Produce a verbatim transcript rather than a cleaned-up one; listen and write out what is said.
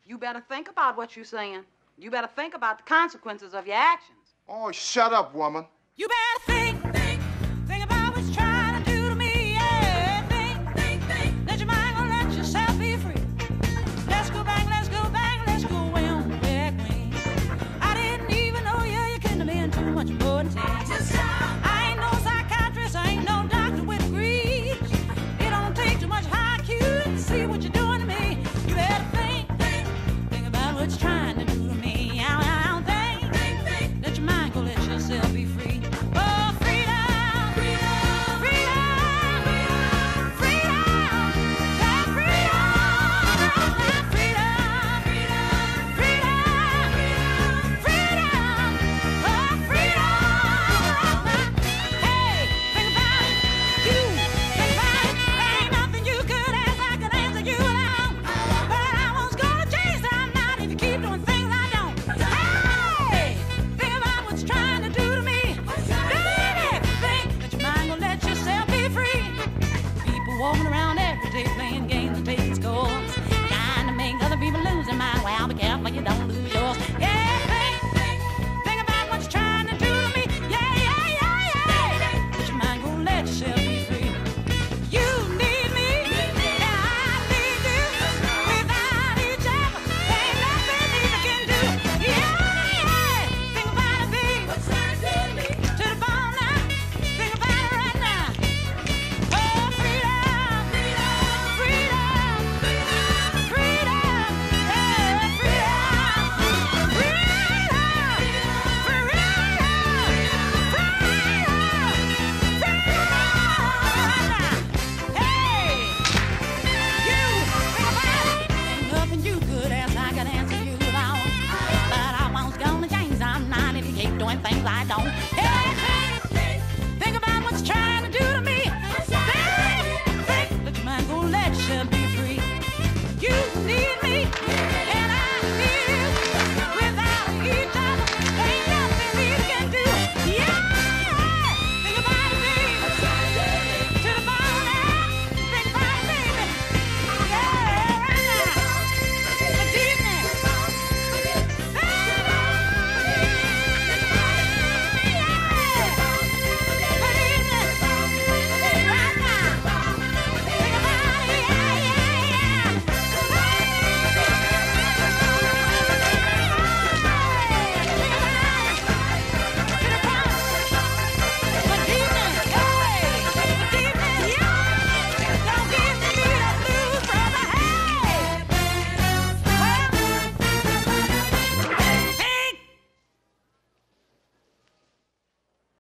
You better think about what you're saying. You better think about the consequences of your actions. Oh, shut up, woman. You better think, think, think about what you're trying to do to me. Yeah, think, think, think. Let your mind go, let yourself be free. Let's go back, let's go back, let's go way on back, queen. I didn't even know you, you couldn't have been too much more than ten. Just stop. I ain't no psychiatrist, I ain't no doctor with degrees. It don't take too much high Q to see what you're doing to me. You better think, think, think about what you're trying to do to me. I, I don't think, think, think. Let your mind go, let yourself be free. Oh, freedom, freedom, freedom, freedom, freedom, that freedom, that freedom, freedom, freedom, freedom, oh, freedom. Hey, think about it, you, think about it. There ain't nothing you could ask, I could answer you now. But I won't go to change that night if you keep doing things I don't. Hey, think about what you're trying to do to me. Baby, think that your mind gonna let yourself be free. People walking around every day playing games and taking scores, trying to make other people lose their mind. Well, be careful you don't lose yours. Yeah, think, think, think about what you're trying to do to me. Yeah, yeah, yeah, yeah. But your mind gonna let yourself be free. You need me, and I need you. Without each other, there ain't nothing either can do. Yeah, yeah. Think about it, babe. What's that to me? To the bone now. Think about it right now. Oh, freedom, freedom, freedom, freedom, freedom, yeah, freedom, freedom, freedom, freedom, freedom. Hey, you, think about it. Ain't nothing you could ask, I can answer you now. But I won't go to change, I'm not if you keep doing things I don't.